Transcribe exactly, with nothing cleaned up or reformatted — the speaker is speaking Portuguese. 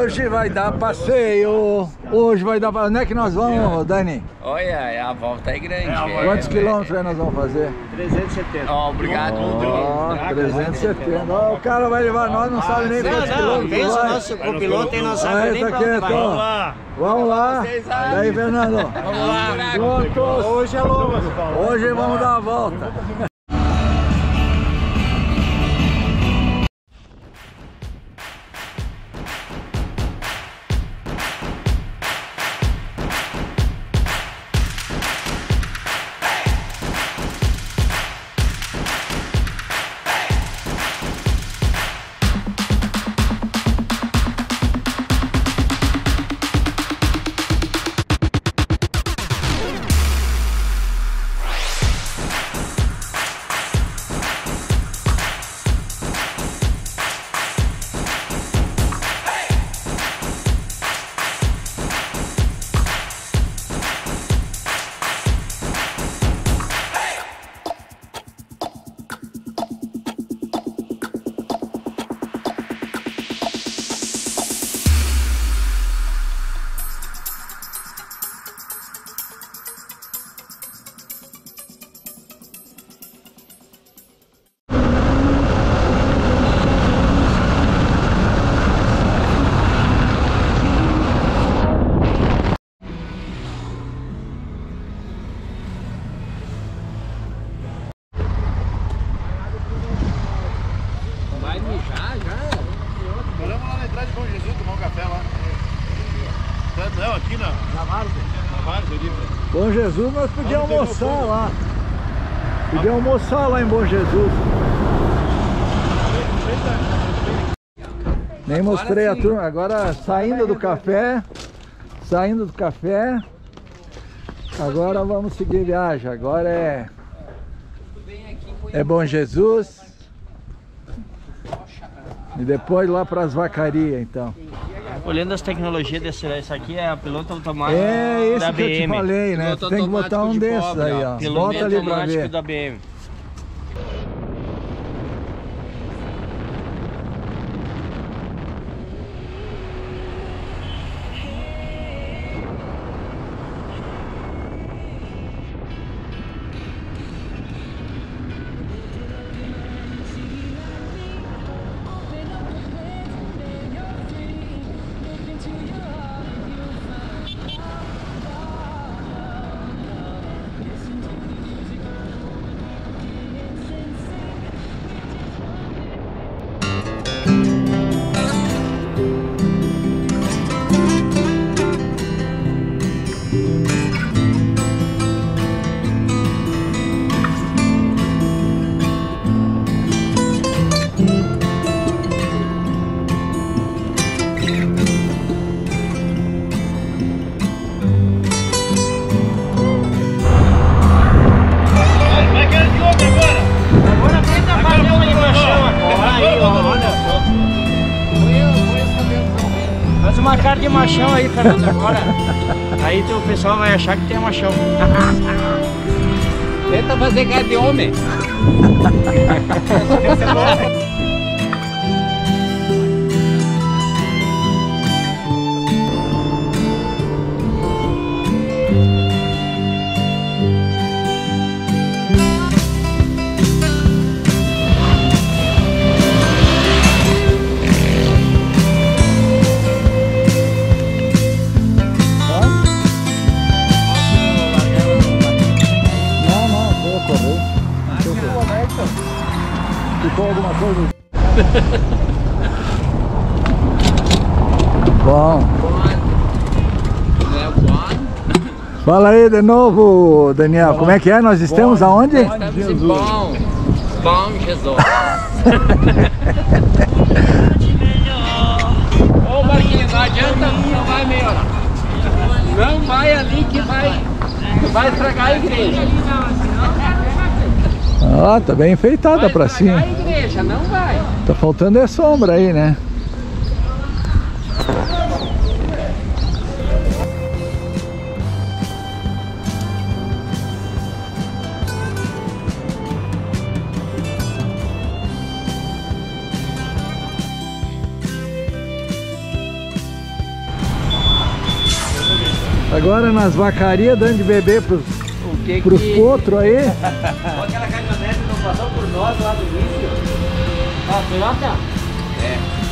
Hoje vai dar passeio. Hoje vai dar passeio. Onde é que nós vamos, Dani? Olha, a volta é grande. É, Quantos é, quilômetros é, nós vamos fazer? trezentos e setenta. Ó, oh, obrigado. Oh, trezentos e setenta. Oh, o cara vai levar nós, não ah, sabe nem quantos não, quilômetros. Pensa o nosso copiloto e não sabe nem pra onde vai. Vamos lá. Vamos lá. E aí, Fernando? Vamos lá. Prontos. Hoje é longo. Hoje vamos dar a volta. Não, aqui não. Na Várzea. Na Várzea ali. Bom Jesus, nós podíamos almoçar lá. Podíamos almoçar lá em Bom Jesus. Nem mostrei a turma. Agora saindo do café. Saindo do café. Agora vamos seguir viagem. Agora é... É Bom Jesus. E depois lá para as vacarias, então. Olhando as tecnologias desse, esse aqui é a piloto automático é, da B M. É, esse que eu te falei, né? Tu tem que botar um desses pobre, aí, ó. Piloto Bota ali pra ver. Da B M. Uma cara de machão aí, Fernando, agora. Aí o pessoal vai achar que tem machão. Tenta fazer cara de homem. Ficou alguma coisa? Bom. Fala aí de novo, Daniel. Como é que é? Nós estamos bom, aonde? Estamos em bom. Bom Jesus. Ô Marquinhos, não adianta, não vai melhorar. Não vai ali que vai, vai estragar a igreja. Ah, tá bem enfeitada pra cima. A igreja, não vai. Tá faltando é sombra aí, né? Agora nas vacarias, dando de beber pros, O que pros que... potros aí. Aquela caminhonete não passou por nós lá do início. Ah, Toyota? É.